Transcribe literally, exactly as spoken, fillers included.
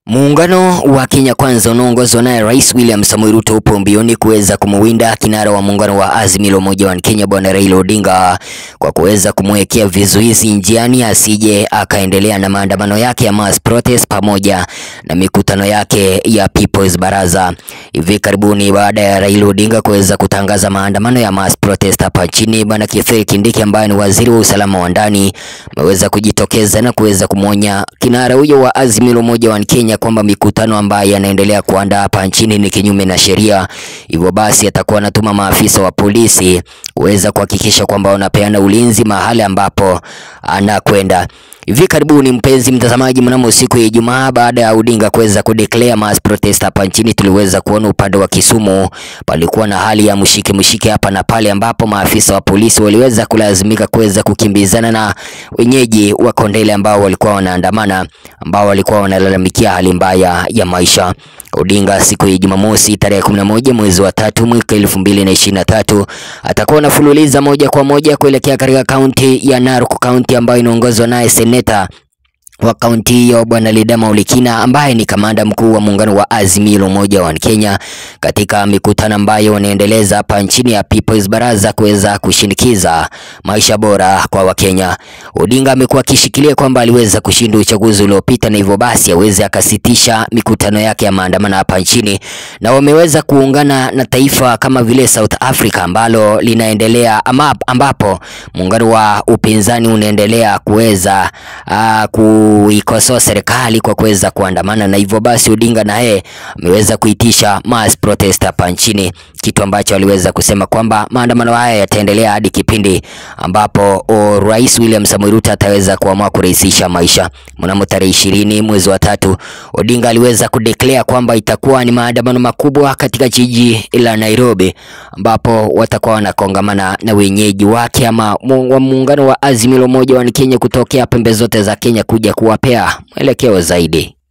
Muungano wa Kenya Kwanza unaongozwa naye Rais William Samoei Ruto upo mbioni kuweza kumwinda kinara wa muungano wa Azimio la Umoja wa Kenya Bwana Raila Odinga kwa kuweza kumwekea vizuizi njiani asije akaendelea na maandamano yake ya mass protest pamoja na mikutano yake ya People's Baraza. Hivi karibuni baada ya Raila Odinga kuweza kutangaza maandamano ya mass protest hapa nchini, Bwana Kithure Kindiki ambaye ni waziri wa usalama wa ndani ameweza kujitokeza na kuweza kumwonya kinara huyo wa Azimio la Umoja wa Kenya kwamba mikutano ambayo yanaendelea kuandaa hapa nchini ni kinyume na sheria. Hivyo basi atakuwa anatuma maafisa wa polisi kuweza kuhakikisha kwamba wanapeana ulinzi mahali ambapo anakwenda. Hivi karibuni mpenzi mtazamaji, mnamo siku ya Ijumaa baada ya Odinga kuweza kudeclare mass protest hapa nchini, tuliweza kuona upande wa Kisumu palikuwa na hali ya mshike mshike hapa na pale, ambapo maafisa wa polisi waliweza kulazimika kuweza kukimbizana na wenyeji wa Kondele ambao walikuwa wanaandamana, ambao walikuwa wanalalamikia hali mbaya ya maisha. Odinga siku ya Jumamosi tarehe kumi na moja mwezi wa tatu mwaka elfu mbili na ishirini na tatu atakuwa anafululiza moja kwa moja kuelekea katika kaunti ya Narok, kaunti ambayo inaongozwa naye seneta wa kaunti hiyo Bwana Ledama Olekina ambaye ni kamanda mkuu wa muungano wa Azimio la Umoja wa Kenya, katika mikutano ambayo wanaendeleza hapa nchini ya People's Baraza kuweza kushinikiza maisha bora kwa Wakenya. Odinga amekuwa akishikilia kwamba aliweza kushinda uchaguzi uliopita na hivyo basi aweze akasitisha mikutano yake ya maandamano hapa nchini, na wameweza kuungana na taifa kama vile South Africa ambalo linaendelea ama ambapo muungano wa upinzani unaendelea kuweza uh, ku kuikosoa serikali kwa kuweza kuandamana, na hivyo basi Odinga naye ameweza kuitisha mass protest hapa nchini, kitu ambacho aliweza kusema kwamba maandamano haya yataendelea hadi kipindi ambapo o, Rais William Samoei Ruto ataweza kuamua kurahisisha maisha. Mnamo tarehe ishirini mwezi wa tatu Odinga aliweza kudeclare kwamba itakuwa ni maandamano makubwa katika jiji la Nairobi, ambapo watakuwa wanakongamana na wenyeji wake ama wa muungano wa Azimio la Umoja wa Kenya kutokea pembe zote za Kenya kuja kuwapea mwelekeo zaidi.